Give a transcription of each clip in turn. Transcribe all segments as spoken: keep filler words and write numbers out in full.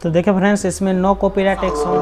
तो देखिए फ्रेंड्स, इसमें नो कॉपीराइट एक सॉन्ग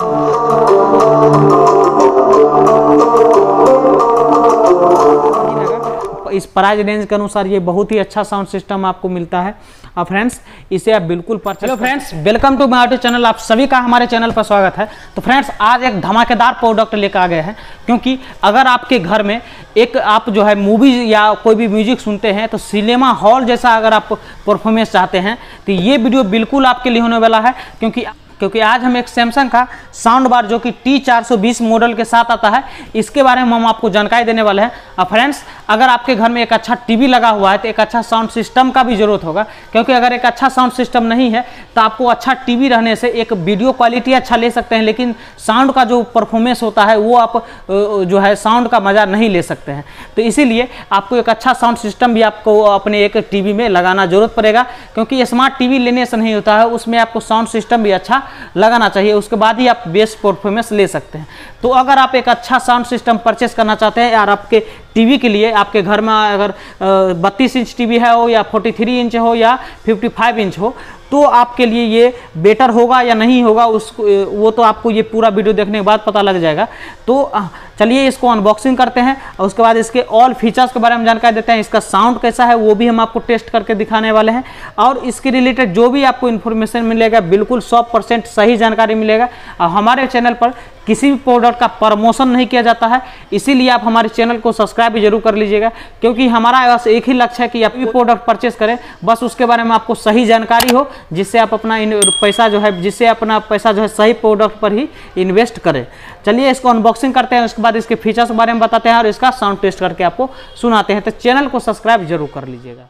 इस प्राइस रेंज के अनुसार ये बहुत ही अच्छा साउंड सिस्टम आपको मिलता है। और फ्रेंड्स, इसे आप बिल्कुल purchase. Hello friends, welcome to my YouTube channel. आप सभी का हमारे चैनल पर स्वागत है। तो फ्रेंड्स, आज एक धमाकेदार प्रोडक्ट लेकर आ गए हैं, क्योंकि अगर आपके घर में एक आप जो है मूवी या कोई भी म्यूजिक सुनते हैं तो सिनेमा हॉल जैसा अगर आप परफॉर्मेंस चाहते हैं तो ये वीडियो बिल्कुल आपके लिए होने वाला है। क्योंकि क्योंकि आज हम एक सैमसंग का साउंड बार जो कि टी चार सौ बीस मॉडल के साथ आता है, इसके बारे में हम आपको जानकारी देने वाले हैं। और फ्रेंड्स, अगर आपके घर में एक अच्छा टीवी लगा हुआ है तो एक अच्छा साउंड सिस्टम का भी जरूरत होगा, क्योंकि अगर एक अच्छा साउंड सिस्टम नहीं है तो आपको अच्छा टीवी रहने से एक वीडियो क्वालिटी अच्छा ले सकते हैं, लेकिन साउंड का जो परफॉर्मेंस होता है वो आप जो है साउंड का मज़ा नहीं ले सकते हैं। तो इसीलिए आपको एक अच्छा साउंड सिस्टम भी आपको अपने एक टीवी में लगाना जरूरत पड़ेगा, क्योंकि स्मार्ट टीवी लेने से नहीं होता है, उसमें आपको साउंड सिस्टम भी अच्छा लगाना चाहिए, उसके बाद ही आप बेस्ट परफॉर्मेंस ले सकते हैं। तो अगर आप एक अच्छा साउंड सिस्टम परचेस करना चाहते हैं यार, आपके टीवी के लिए, आपके घर में अगर बत्तीस इंच टीवी है हो या तैंतालीस इंच हो या पचपन इंच हो, तो आपके लिए ये बेटर होगा या नहीं होगा उसको वो तो आपको ये पूरा वीडियो देखने के बाद पता लग जाएगा। तो चलिए इसको अनबॉक्सिंग करते हैं और उसके बाद इसके ऑल फीचर्स के बारे में जानकारी देते हैं। इसका साउंड कैसा है वो भी हम आपको टेस्ट करके दिखाने वाले हैं, और इसके रिलेटेड जो भी आपको इन्फॉर्मेशन मिलेगा बिल्कुल सौ परसेंट सही जानकारी मिलेगा। और हमारे चैनल पर किसी भी प्रोडक्ट का प्रमोशन नहीं किया जाता है, इसीलिए आप हमारे चैनल को सब्सक्राइब भी जरूर कर लीजिएगा, क्योंकि हमारा बस एक ही लक्ष्य है कि आप ये प्रोडक्ट परचेस करें, बस उसके बारे में आपको सही जानकारी हो, जिससे आप अपना पैसा जो है जिससे अपना पैसा जो है सही प्रोडक्ट पर ही इन्वेस्ट करें। चलिए इसको अनबॉक्सिंग करते हैं, उसके बाद इसके फीचर्स के बारे में बताते हैं और इसका साउंड टेस्ट करके आपको सुनाते हैं। तो चैनल को सब्सक्राइब जरूर कर लीजिएगा।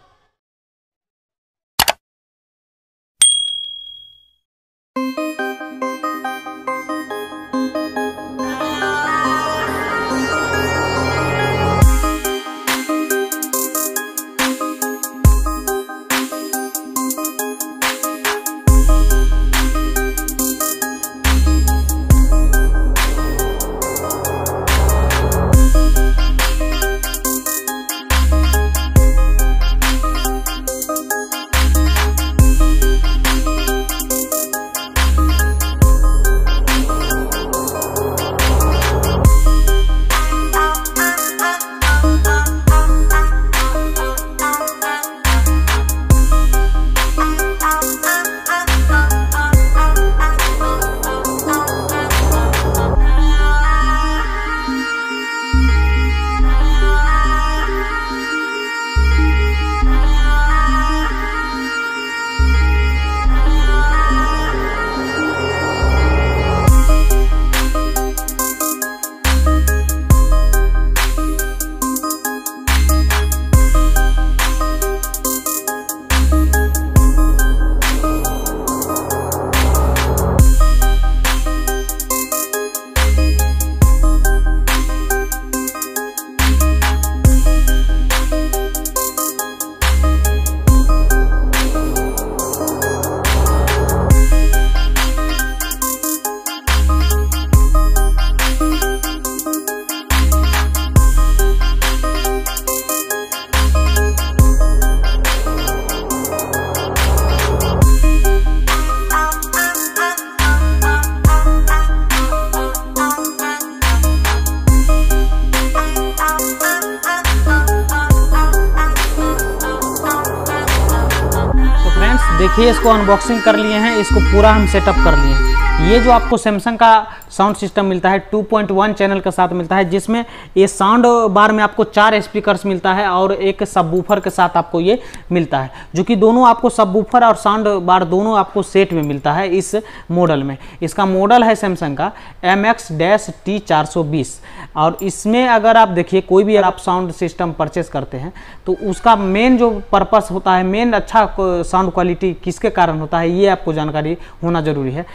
देखिए इसको अनबॉक्सिंग कर लिए हैं, इसको पूरा हम सेटअप कर लिए हैं। ये जो आपको सैमसंग का साउंड सिस्टम मिलता है टू पॉइंट वन चैनल के साथ मिलता है, जिसमें ये साउंड बार में आपको चार स्पीकर्स मिलता है और एक सबवूफर के साथ आपको ये मिलता है, जो कि दोनों आपको सबवूफर और साउंड बार दोनों आपको सेट में मिलता है इस मॉडल में। इसका मॉडल है सैमसंग का एम एक्स टी चार सौ बीस, और इसमें अगर आप देखिए कोई भी आप साउंड सिस्टम परचेस करते हैं तो उसका मेन जो पर्पस होता है, मेन अच्छा साउंड क्वालिटी किसके कारण होता है, ये आपको जानकारी होना जरूरी है। देखिए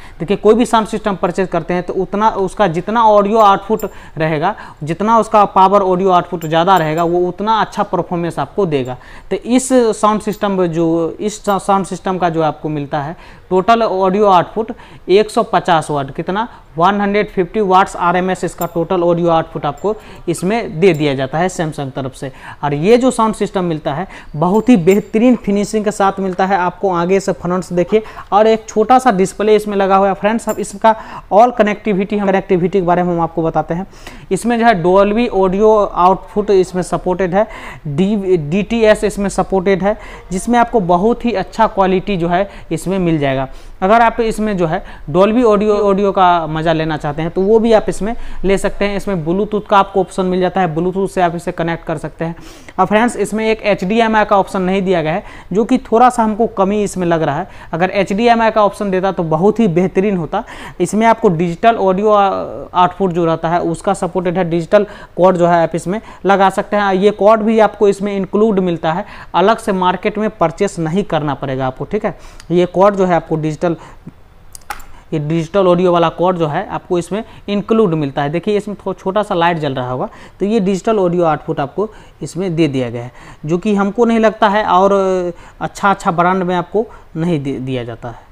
कोई भी साउंड सिस्टम परचेज करते हैं तो उतना उसका जितना ऑडियो आउटपुट रहेगा, जितना उसका पावर ऑडियो आउटपुट ज़्यादा रहेगा, वो उतना अच्छा परफॉर्मेंस आपको देगा। तो इस साउंड सिस्टम जो इस साउंड सिस्टम का जो आपको मिलता है टोटल ऑडियो आउटपुट एक सौ पचास वाट, कितना एक सौ पचास वाट्स आरएमएस इसका टोटल ऑडियो आउटपुट आपको इसमें दे दिया जाता है सैमसंग तरफ से। और ये जो साउंड सिस्टम मिलता है बहुत ही बेहतरीन फिनिशिंग के साथ मिलता है आपको। आगे से फ्रंट से देखिए, और एक छोटा सा डिस्प्ले इसमें लगा हुआ है फ्रेंड्स। अब इसका ऑल कनेक्टिविटी हम कनेक्टिविटी के बारे में हम आपको बताते हैं। इसमें जो है डोल्बी ऑडियो आउटपुट इसमें सपोर्टेड है, डी डी टी एस इसमें सपोर्टेड है, जिसमें आपको बहुत ही अच्छा क्वालिटी जो है इसमें मिल जाएगा। अगर आप इसमें जो है डोल्बी ऑडियो ऑडियो का मजा लेना चाहते हैं तो वो भी आप इसमें ले सकते हैं। इसमें ब्लूटूथ का आपको ऑप्शन मिल जाता है, ब्लूटूथ से आप इसे कनेक्ट कर सकते हैं। और फ्रेंड्स इसमें एक एच डी एम आई का ऑप्शन नहीं दिया गया है, जो कि थोड़ा सा हमको कमी इसमें लग रहा है। अगर एच डी एम आई का ऑप्शन देता तो बहुत ही बेहतरीन होता। इसमें आपको डिजिटल ऑडियो आउटपुट जो रहता है उसका सपोर्टेड है, डिजिटल कोड जो है आप इसमें लगा सकते हैं। ये कोड भी आपको इसमें इंक्लूड मिलता है, अलग से मार्केट में परचेस नहीं करना पड़ेगा आपको, ठीक है। ये कोड जो है आपको डिजिटल ये डिजिटल ऑडियो वाला कोड जो है आपको इसमें इंक्लूड मिलता है। देखिए इसमें थोड़ा छोटा सा लाइट जल रहा होगा, तो ये डिजिटल ऑडियो आउटपुट आपको इसमें दे दिया गया है, जो कि हमको नहीं लगता है और अच्छा अच्छा ब्रांड में आपको नहीं दिया जाता है।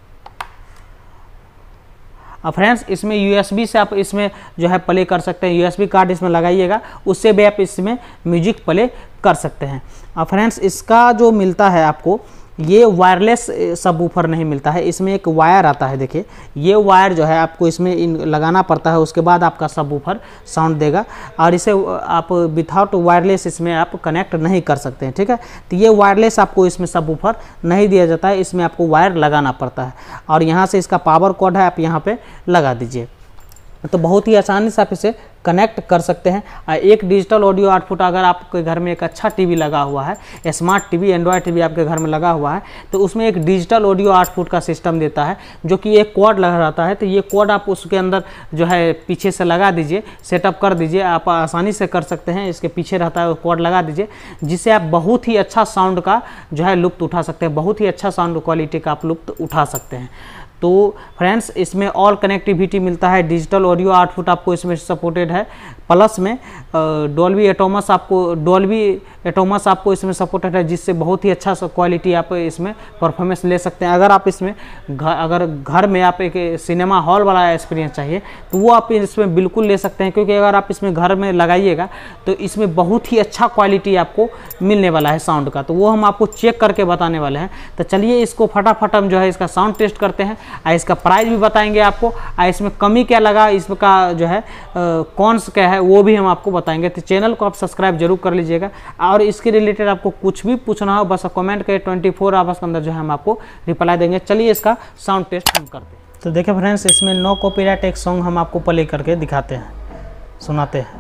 अब फ्रेंड्स इसमें यूएसबी से आप इसमें जो है प्ले कर सकते हैं, यूएसबी कार्ड इसमें लगाइएगा, उससे भी आप इसमें म्यूजिक प्ले कर सकते हैं। अब फ्रेंड्स इसका जो मिलता है आपको ये वायरलेस सबवूफर नहीं मिलता है, इसमें एक वायर आता है। देखिए ये वायर जो है आपको इसमें इन लगाना पड़ता है, उसके बाद आपका सबवूफर साउंड देगा। और इसे आप विदाउट वायरलेस इसमें आप कनेक्ट नहीं कर सकते हैं, ठीक है। तो ये वायरलेस आपको इसमें सबवूफर नहीं दिया जाता है, इसमें आपको वायर लगाना पड़ता है। और यहाँ से इसका पावर कोड है, आप यहाँ पे लगा दीजिए, तो बहुत ही आसानी से आप इसे कनेक्ट कर सकते हैं। एक डिजिटल ऑडियो आउटपुट अगर आपके घर में एक अच्छा टीवी लगा हुआ है, स्मार्ट टीवी, एंड्रॉयड टीवी आपके घर में लगा हुआ है, तो उसमें एक डिजिटल ऑडियो आउटपुट का सिस्टम देता है, जो कि एक कोड लगा रहता है। तो ये कोड आप उसके अंदर जो है पीछे से लगा दीजिए, सेटअप कर दीजिए, आप आसानी से कर सकते हैं। इसके पीछे रहता है वो कोड लगा दीजिए, जिससे आप बहुत ही अच्छा साउंड का जो है लुत्फ उठा सकते हैं, बहुत ही अच्छा साउंड क्वालिटी का आप लुत्फ उठा सकते हैं। तो फ्रेंड्स इसमें ऑल कनेक्टिविटी मिलता है, डिजिटल ऑडियो आउटपुट आपको इसमें सपोर्टेड है, प्लस में डॉल्बी एटोमस आपको डॉल्बी एटोमस आपको इसमें सपोर्टेड है, जिससे बहुत ही अच्छा क्वालिटी आप इसमें परफॉर्मेंस ले सकते हैं। अगर आप इसमें घर अगर घर में आप एक सिनेमा हॉल वाला एक्सपीरियंस चाहिए तो वो आप इसमें बिल्कुल ले सकते हैं, क्योंकि अगर आप इसमें घर में लगाइएगा तो इसमें बहुत ही अच्छा क्वालिटी आपको मिलने वाला है साउंड का, तो वो हम आपको चेक करके बताने वाले हैं। तो चलिए इसको फटाफट हम जो है इसका साउंड टेस्ट करते हैं, और इसका प्राइस भी बताएंगे आपको, और इसमें कमी क्या लगा, इसका जो है कौन सा क्या है वो भी हम आपको बताएंगे। तो चैनल को आप सब्सक्राइब जरूर कर लीजिएगा, और इसके रिलेटेड आपको कुछ भी पूछना हो बस कमेंट करें, ट्वेंटी फोर आवर्स के अंदर जो है हम आपको रिप्लाई देंगे। चलिए इसका साउंड टेस्ट हम करते हैं। तो देखिए फ्रेंड्स इसमें नो कॉपीराइट एक सॉन्ग हम आपको प्ले करके दिखाते हैं, सुनाते हैं।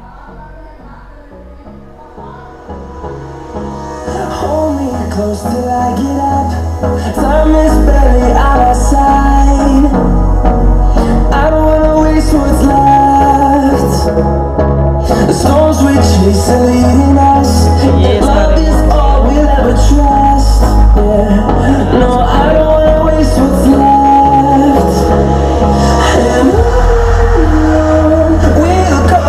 Close till I get up, time is barely on our side. I don't wanna waste what's left. The storms we chase are leading us. Love is all we'll ever trust. Yeah, no, I don't wanna waste what's left. And on we'll go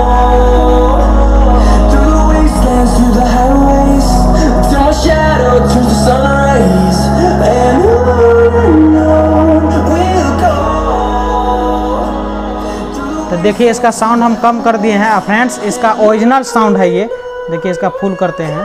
through the wastelands, through the highways, till my shadow turns to sun rays. And on we'll go. तो देखिए इसका sound हम कम कर दिए हैं friends, इसका original sound है ये। देखिए इसका फुल करते हैं।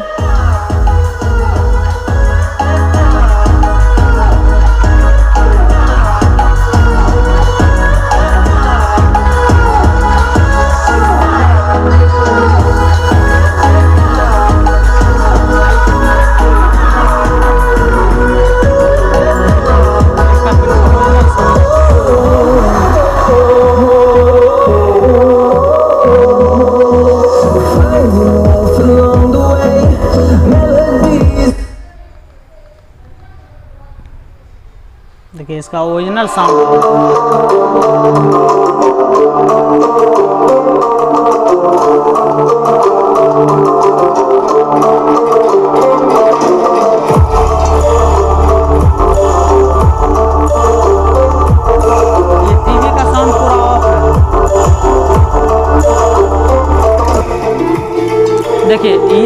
देखिए इसका ओरिजिनल साउंड।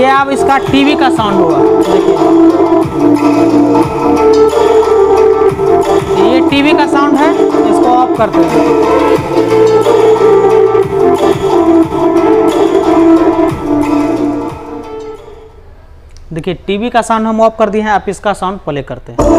अब इसका टीवी का साउंड होगा। देखिए ये टीवी का साउंड है, इसको ऑफ करते हैं। देखिए टीवी का साउंड हम ऑफ कर दिए हैं, आप इसका साउंड प्ले करते हैं।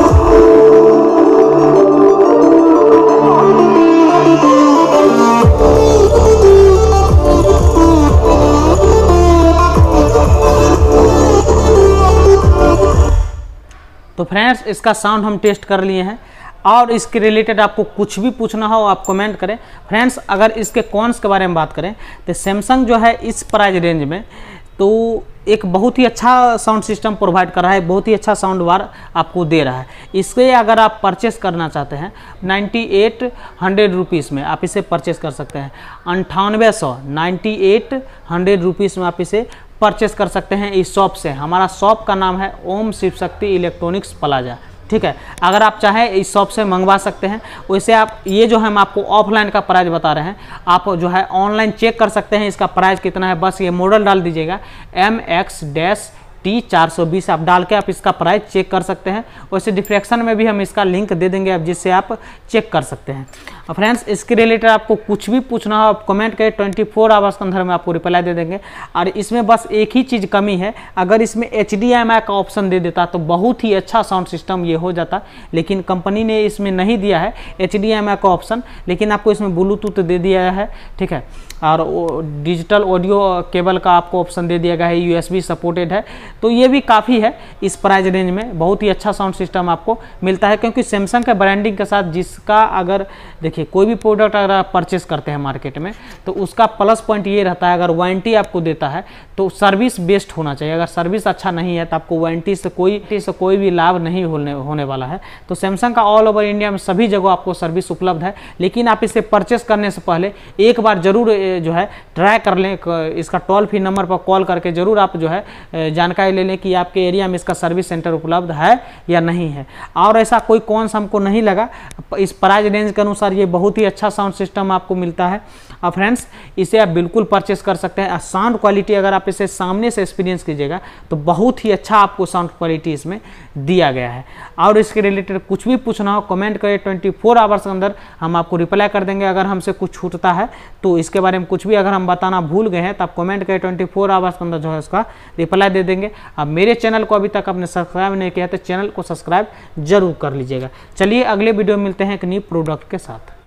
तो फ्रेंड्स इसका साउंड हम टेस्ट कर लिए हैं, और इसके रिलेटेड आपको कुछ भी पूछना हो आप कमेंट करें। फ्रेंड्स अगर इसके कॉन्स के बारे में बात करें तो सैमसंग जो है इस प्राइस रेंज में तो एक बहुत ही अच्छा साउंड सिस्टम प्रोवाइड कर रहा है, बहुत ही अच्छा साउंड बार आपको दे रहा है। इसके अगर आप परचेस करना चाहते हैं नाइन्टी एट हंड्रेड रुपीज़ में आप इसे परचेस कर सकते हैं। अंठानवे सौ नाइन्टी एट हंड्रेड रुपीज़ में आप इसे परचेस कर सकते हैं इस शॉप से। हमारा शॉप का नाम है ओम शिव शक्ति इलेक्ट्रॉनिक्स प्लाजा, ठीक है। अगर आप चाहें इस शॉप से मंगवा सकते हैं। वैसे आप ये जो है हम आपको ऑफलाइन का प्राइस बता रहे हैं, आप जो है ऑनलाइन चेक कर सकते हैं इसका प्राइस कितना है। बस ये मॉडल डाल दीजिएगा एम एक्स डैश टी चार सौ बीस, आप डाल के आप इसका प्राइस चेक कर सकते हैं। वैसे डिस्क्रिप्शन में भी हम इसका लिंक दे देंगे आप, जिससे आप चेक कर सकते हैं। और फ्रेंड्स इसके रिलेटेड आपको कुछ भी पूछना हो आप कमेंट करें, ट्वेंटी फोर आवर्स के अंदर में आपको रिप्लाई दे देंगे। और इसमें बस एक ही चीज़ कमी है, अगर इसमें एच डी एम आई का ऑप्शन दे देता तो बहुत ही अच्छा साउंड सिस्टम ये हो जाता, लेकिन कंपनी ने इसमें नहीं दिया है एच डी एम आई का ऑप्शन, लेकिन आपको इसमें ब्लूटूथ दे दिया है, ठीक है। और डिजिटल ऑडियो केबल का आपको ऑप्शन दे दिया गया है, यूएसबी सपोर्टेड है, तो ये भी काफ़ी है। इस प्राइस रेंज में बहुत ही अच्छा साउंड सिस्टम आपको मिलता है, क्योंकि सैमसंग के ब्रांडिंग के साथ जिसका अगर देखिए कोई भी प्रोडक्ट अगर आप परचेस करते हैं मार्केट में तो उसका प्लस पॉइंट ये रहता है, अगर वारंटी आपको देता है तो सर्विस बेस्ट होना चाहिए। अगर सर्विस अच्छा नहीं है तो आपको वारंटी से कोई से कोई भी लाभ नहीं होने होने वाला है। तो सैमसंग का ऑल ओवर इंडिया में सभी जगह आपको सर्विस उपलब्ध है, लेकिन आप इसे परचेस करने से पहले एक बार जरूर जो है ट्राई कर लें, इसका टोल फ्री नंबर पर कॉल करके जरूर आप जो है जानकारी ले लें कि आपके एरिया में इसका सर्विस सेंटर उपलब्ध है या नहीं है। और ऐसा कोई कौन सा हमको नहीं लगा, इस प्राइस रेंज के अनुसार ये बहुत ही अच्छा साउंड सिस्टम आपको मिलता है। और फ्रेंड्स इसे आप बिल्कुल परचेस कर सकते हैं। साउंड क्वालिटी अगर आप इसे सामने से एक्सपीरियंस कीजिएगा तो बहुत ही अच्छा आपको साउंड क्वालिटी इसमें दिया गया है। और इसके रिलेटेड कुछ भी पूछना हो कमेंट करें, ट्वेंटी फोर आवर्स के अंदर हम आपको रिप्लाई कर देंगे। अगर हमसे कुछ छूटता है तो इसके बारे में कुछ भी अगर हम बताना भूल गए हैं तो आप कमेंट करें, ट्वेंटी फोर आवर्स के अंदर जो है उसका रिप्लाई दे देंगे। अब मेरे चैनल को अभी तक आपने सब्सक्राइब नहीं किया तो चैनल को सब्सक्राइब जरूर कर लीजिएगा। चलिए अगले वीडियो में मिलते हैं एक न्यू प्रोडक्ट के साथ।